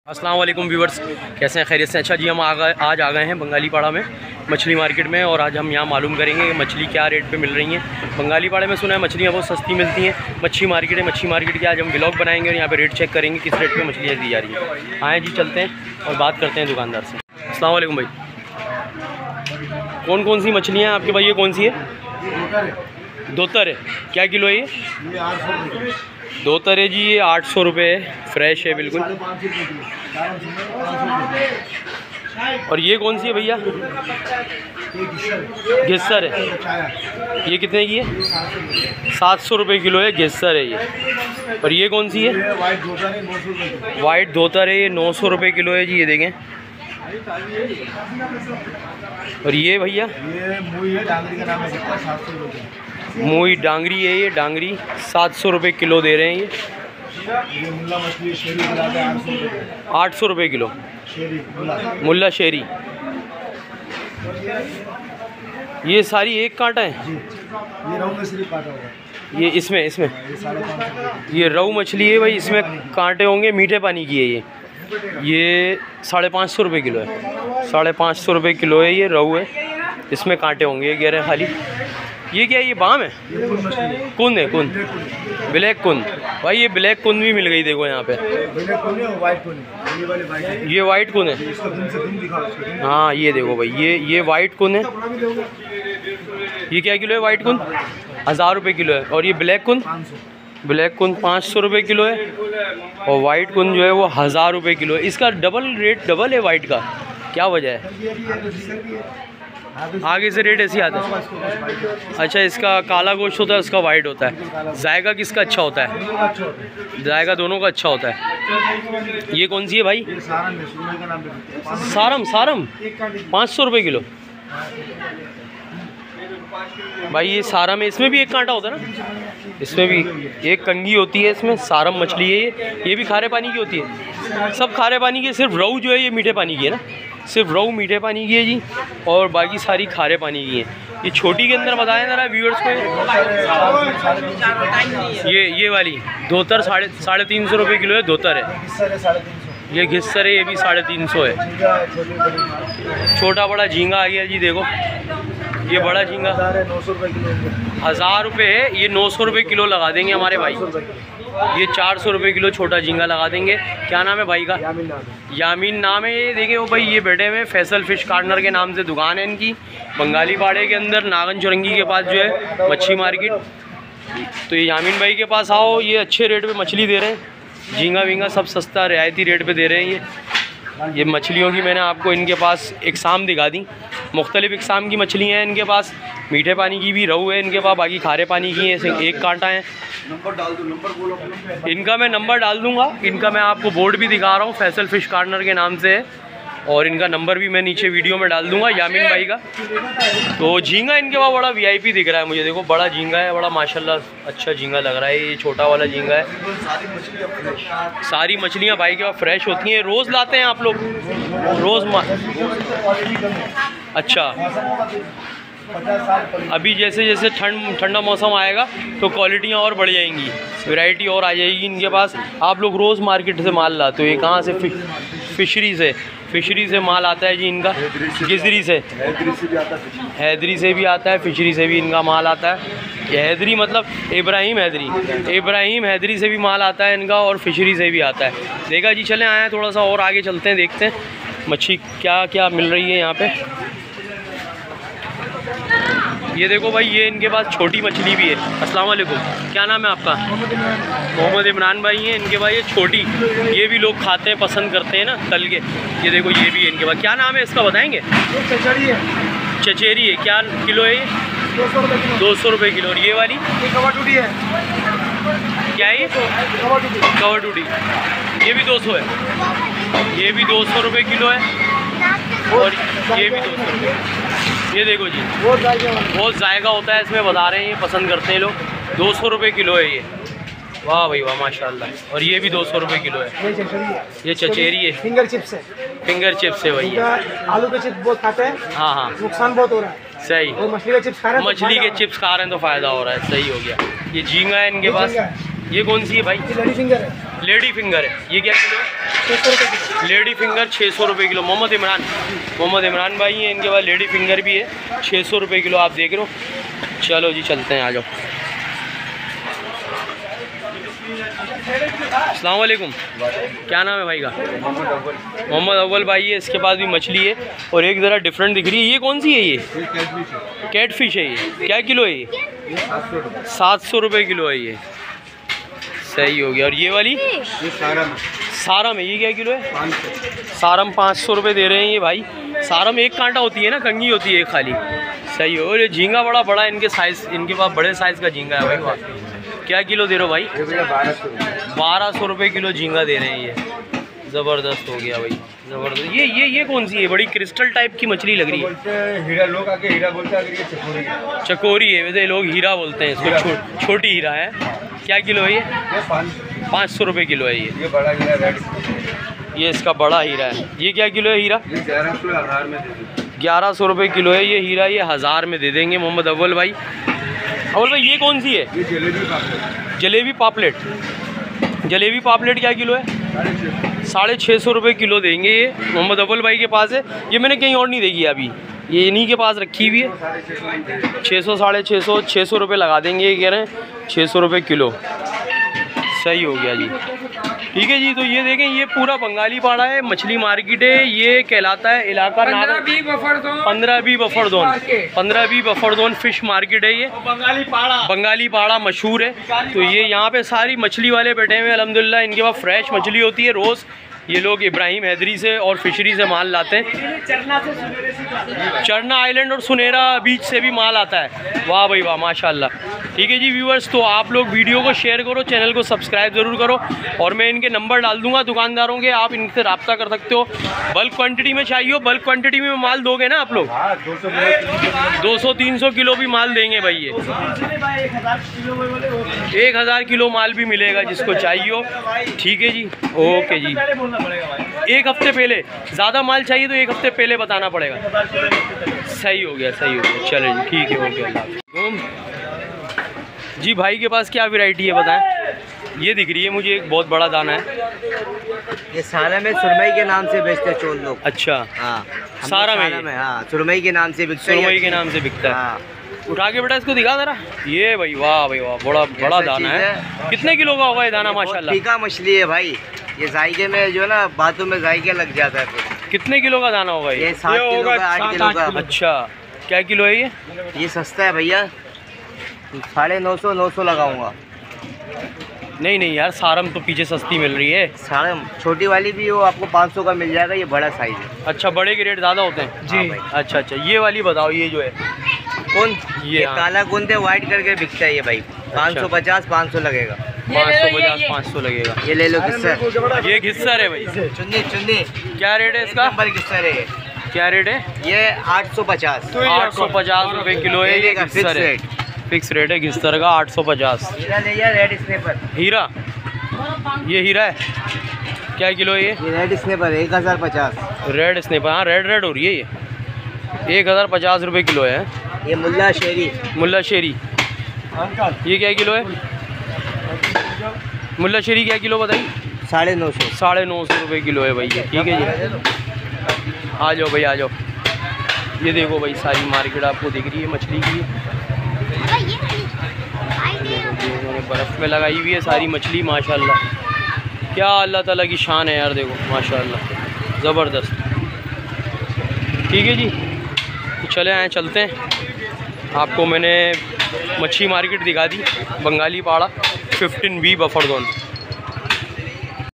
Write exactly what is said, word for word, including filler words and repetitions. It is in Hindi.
अस्सलाम वालेकुम व्यूवर्स, कैसे हैं? खैरियत से? अच्छा जी, हम आ गए आज आ गए हैं बंगाली पाड़ा में मछली मार्केट में, और आज हम यहाँ मालूम करेंगे कि मछली क्या रेट पे मिल रही हैं। बंगाली पाड़े में सुना है मछलियाँ बहुत सस्ती मिलती हैं। मच्छी मार्केट है, मच्छी मार्केट के आज हम व्लॉग बनाएंगे और यहाँ पे रेट चेक करेंगे किस रेट पे मछलियाँ दी जा रही हैं। आए जी, चलते हैं और बात करते हैं दुकानदार से। अस्सलाम वालेकुम भाई, कौन कौन सी मछलियाँ हैं आपके भाई? ये कौन सी है? दोतर है। क्या किलो है ये? दो तरह जी, ये आठ सौ रुपये है, फ्रेश है बिल्कुल। और ये कौन सी है भैया? घेसर है। ये कितने की है? सात सौ रुपये किलो है, घेसर है ये। और ये कौन सी है? वाइट धोतर है, ये नौ सौ रुपये किलो है जी। ये देखें। और ये भैया मूई डांगरी है, ये डांगरी सात सौ रुपये किलो दे रहे हैं ये। मुल्ला मछली शेरी आठ सौ रुपये किलो मुल्ला शेरी। ये सारी एक कांटा है जी। ये रहू में सिर्फ कांटा होगा। ये इसमें इसमें ये ये रहू मछली है भाई, इसमें कांटे होंगे। मीठे पानी की है ये। ये साढ़े पाँच सौ रुपये किलो है। साढ़े पाँच सौ रुपये किलो है ये रहू है, इसमें कांटे होंगे। ये कह रहे हैं खाली। ये क्या है? ये बाम है, कुन है, कुन, ब्लैक कुन। भाई ये ब्लैक कुन भी मिल गई, देखो यहाँ पे। ये वाइट कुन है। हाँ ये देखो भाई, ये ये वाइट कुन है। ये क्या किलो है? वाइट कुन हज़ार रुपये किलो है। और ये ब्लैक कुन, ब्लैक कुन पाँच सौ रुपये किलो है। और वाइट कुन जो है वो हज़ार रुपये किलो है। इसका डबल रेट डबल है वाइट का, क्या वजह है? आगे से रेट ऐसी आता है। अच्छा, इसका काला गोश्त होता है, उसका वाइट होता है। जायका किसका अच्छा होता है? जायका दोनों का अच्छा होता है। ये कौन सी है भाई? सारम। सारम पाँच सौ रुपये किलो भाई। ये सारम है, इसमें भी एक कांटा होता है ना? इसमें भी एक कंगी होती है। इसमें सारम मछली है ये। ये भी खारे पानी की होती है। सब खारे पानी की, सिर्फ रहू जो है ये मीठे पानी की है ना। सिर्फ रहू मीठे पानी की है जी, और बाकी सारी खारे पानी की है। ये छोटी के अंदर बताएं ज़रा व्यूअर्स को। ये ये वाली धोतर साढ़े साढ़े तीन सौ रुपये किलो है। धोतर है। ये घिस्सर है, ये भी साढ़े तीन सौ है। छोटा बड़ा झींगा आ गया जी, देखो ये बड़ा झींगा हज़ार रुपये है। ये नौ सौ रुपये किलो लगा देंगे हमारे भाई। ये चार सौ रुपये किलो छोटा झींगा लगा देंगे। क्या नाम है भाई का? यामीन नाम है। ये देखें वो भाई, ये बैठे हुए फैसल फ़िश कॉर्नर के नाम से दुकान है इनकी, बंगाली पाड़े के अंदर नागन चुरंगी के पास जो है मच्छी मार्केट। तो ये यामीन भाई के पास आओ, ये अच्छे रेट पे मछली दे रहे हैं। झींगा वींगा सब सस्ता रियायती रेट पे दे रहे हैं। ये ये मछलियों की मैंने आपको इनके पास इकसाम दिखा दी। मुख्तलिफ़ इकसाम की मछलियाँ हैं इनके पास। मीठे पानी की भी रहू है इनके पास, बाकी खारे पानी की है, एक कांटा है। नंबर डाल दो, नंबर बोलो। इनका मैं नंबर डाल दूंगा। इनका मैं आपको बोर्ड भी दिखा रहा हूँ, फैसल फ़िश कॉर्नर के नाम से है। और इनका नंबर भी मैं नीचे वीडियो में डाल दूंगा, यामीन भाई का। तो झींगा इनके पास बड़ा वीआईपी दिख रहा है मुझे। देखो बड़ा झींगा है, बड़ा माशाल्लाह अच्छा झींगा लग रहा है। ये छोटा वाला झींगा है। सारी मछलियाँ भाई के पास फ्रेश होती हैं। रोज़ लाते हैं आप लोग? रोज़ मा... अच्छा, अभी जैसे जैसे ठंड ठंडा मौसम आएगा तो क्वालिटियाँ और बढ़ जाएंगी, वैरायटी और आ जाएगी इनके पास। आप लोग रोज़ मार्केट से माल लाते हो? ये कहाँ से? फिश फिशरी से फिशरी से माल आता है जी इनका। गिजरी से, हैदरी से भी आता है, फिशरी से भी इनका माल आता है। हैदरी मतलब इब्राहिम हैदरी। इब्राहिम हैदरी से भी माल आता है इनका, और फिशरी से भी आता है। देखा जी, चलें आए थोड़ा सा और आगे चलते हैं, देखते हैं मच्छी क्या क्या मिल रही है यहाँ पे। ये देखो भाई, ये इनके पास छोटी मछली भी है। अस्सलाम वालेकुम, क्या नाम है आपका? मोहम्मद इमरान भाई हैं इनके भाई। ये छोटी, ये भी लोग खाते हैं, पसंद करते हैं ना तल के। ये देखो ये भी है इनके पास। क्या नाम है इसका बताएंगे? चचेरी है। चचेरी है। क्या किलो है ये? दो सौ रुपये किलो। और ये वाली कवर टूटी है। क्या है ये? कवर टूटी। ये भी दो सौ है। ये भी दो सौ रुपये किलो है। और ये भी दो सौ। ये देखो जी, बहुत जायका होता है इसमें, बता रहे हैं, ये पसंद करते हैं लोग। दो सौ रुपये किलो है ये। वाह भाई वाह, माशाल्लाह। और ये भी दो सौ रुपये किलो है। ये चचेरी है। फिंगर चिप्स है। फिंगर चिप्स है भैया। आलू के चिप्स बहुत खाते हैं। हाँ हाँ, नुकसान बहुत हो रहा है। सही। और मछली के चिप्स खा रहे हैं। मछली के चिप्स खा रहे हैं तो फ़ायदा हो रहा है। सही हो गया। ये झींगा है इनके पास। ये कौन सी है भाई? लेडी फिंगर है। लेडी फिंगर है, ये क्या किलो है? छः सौ रुपये किलो। लेडी फिंगर छः सौ रुपये किलो। मोहम्मद इमरान मोहम्मद इमरान भाई हैं, इनके पास लेडी फिंगर भी है, छः सौ रुपये किलो आप देख रहे हो। चलो जी चलते हैं, आ जाओ। अस्सलाम वालेकुम, क्या नाम है भाई का? मोहम्मद अव्वल भाई है, इसके पास भी मछली है और एक ज़रा डिफरेंट दिख रही है। ये कौन सी है? ये कैट फिश है। ये क्या किलो है? ये सात सौ रुपये किलो है ये। सही हो गया। और ये वाली ये सारम सारम है, ये क्या किलो है? सारम पाँच सौ रुपये दे रहे हैं ये भाई। सारम एक कांटा होती है ना, कंगी होती है एक खाली। सही हो। और ये झींगा बड़ा बड़ा, इनके साइज़, इनके पास बड़े साइज़ का झींगा है भाई। वाह, क्या किलो दे रहे हो भाई? बारह सौ रुपये किलो झींगा दे रहे हैं ये। ज़बरदस्त हो गया भाई, ज़बरदस्त। ये ये ये कौन सी है? बड़ी क्रिस्टल टाइप की मछली लग रही है। हीरा, लोग आके हीरा बोलते हैं, ये चकोरी है। चकोरी है, वैसे लोग हीरा बोलते हैं इसको। छो, छोटी हीरा है। क्या किलो है ये? पाँच सौ रुपये किलो है ये। ये बड़ा हीरा रेड, ये इसका बड़ा हीरा है। ये क्या किलो है हीरा? ग्यारह सौ हज़ार में दे दो। ग्यारह सौ रुपये किलो है ये हीरा, ये हज़ार में दे देंगे मोहम्मद अव्वल भाई। अव्वल भाई ये कौन सी है? ये जलेबी पापलेट। जलेबी पापलेट। जलेबी पापलेट क्या किलो है? साढ़े छः सौ रुपये किलो देंगे ये, मोहम्मद अव्वल भाई के पास है। ये मैंने कहीं और नहीं देखी अभी, ये इन्हीं के पास रखी हुई है। छः सौ साढ़े छः सौ छः सौ रुपये लगा देंगे, ये कह रहे हैं छः सौ रुपये किलो। सही हो गया जी, ठीक है जी। तो ये देखें, ये पूरा बंगाली पाड़ा है, मछली मार्केट है। ये कहलाता है इलाका नाम पंद्रह बी बफर जोन, पंद्रह B buffer zone fish market है ये। बंगाली पाड़ा, बंगाली पाड़ा मशहूर है। तो ये यहाँ पे सारी मछली वाले बैठे हुए हैं अल्हम्दुलिल्लाह। इनके पास फ्रेश मछली होती है रोज़। ये लोग इब्राहिम हैदरी से और फिशरी से माल लाते हैं। चरना आइलैंड और सुनेरा बीच से भी माल आता है। वाह भाई वाह, माशाल्लाह। ठीक है जी व्यूअर्स, तो आप लोग वीडियो को शेयर करो, चैनल को सब्सक्राइब ज़रूर करो और मैं इनके नंबर डाल दूंगा दुकानदारों के, आप इनसे रब्ता कर सकते हो। बल्क क्वांटिटी में चाहिए हो, बल्क क्वांटिटी में माल दोगे ना आप लोग? दो सौ तीन सौ किलो भी माल देंगे भाई ये। एक हज़ार किलो माल भी मिलेगा जिसको चाहिए हो। ठीक है जी, ओके जी। एक हफ्ते पहले ज़्यादा माल चाहिए तो एक हफ्ते पहले बताना पड़ेगा। सही हो गया, सही हो गया। चलो जी, ठीक है, ओके, अल्लाह जी। भाई के पास क्या वैरायटी है बताएं? ये दिख रही है मुझे, एक बहुत बड़ा दाना है। ये सारा में सुरमई के नाम से बेचते हैं चोल लोग। अच्छा, हाँ, सारा में, में हाँ, सुरमई के नाम से बिकता है। सुरमई के नाम से बिकता है। हाँ। उठा के बेटा इसको दिखा जरा। ये भाई वाह भाई वाह, बड़ा बड़ा दाना है। कितने किलो का होगा ये दाना? माशाल्लाह, टीका मछली है भाई। ये जायके में जो है ना, बातों में जायके लग जाता है फिर। कितने किलो का दाना होगा ये? ये सात किलो का, आठ किलो का। अच्छा, क्या किलो है ये? ये सस्ता है भैया, साढ़े नौ सौ नौ सौ लगाऊंगा। नहीं नहीं यार, सारम तो पीछे सस्ती मिल रही है। सारम छोटी वाली भी हो, आपको पाँच सौ का मिल जाएगा। ये बड़ा साइज है। अच्छा, बड़े के रेट ज़्यादा होते हैं जी। हाँ, अच्छा अच्छा। ये वाली बताओ, ये जो है कौन? ये, ये हाँ। काला गुंदे व्हाइट करके बिकता है ये भाई। पाँच सौ पचास पाँच सौ लगेगा। पाँच सौ पचास पाँच सौ लगेगा। ये ले लो किस्सर। ये घिस्सर है भाई। चुन्नी चुन्नी क्या रेट है इसका? नंबर किस्सर है ये। क्या रेट है? ये आठ सौ पचास आठ सौ पचास रुपये किलो है ये घिस्सर है। फिक्स रेट है घिस्सर का, आठ सौ पचास। हीरा ले जा, रेड स्नेपर। हीरा, ये हीरा है। क्या किलो है ये? ये रेड स्नेपर एक हज़ार पचास। रेड स्नेपर, हाँ रेड रेड हो रही है ये। एक हज़ार पचास रुपये किलो है। ये मुल्ला शेरी। मुल्ला शेरी, ये क्या किलो है? मुल्ला शेरी क्या किलो बताइए? साढ़े नौ सौ साढ़े नौ सौ रुपये किलो है भाई ये। ठीक है जी, आ जाओ भाई, आ जाओ। ये देखो भाई, सारी मार्केट आपको दिख रही है मछली की। उन्होंने बर्फ़ में लगाई हुई है सारी मछली। माशाल्लाह, क्या अल्लाह ताला की शान है यार, देखो माशाल्लाह, ज़बरदस्त। ठीक है जी, तो चले आए, चलते हैं। आपको मैंने मच्छी मार्केट दिखा दी, बंगाली पाड़ा, फिफ्टीन बी बफर जोन।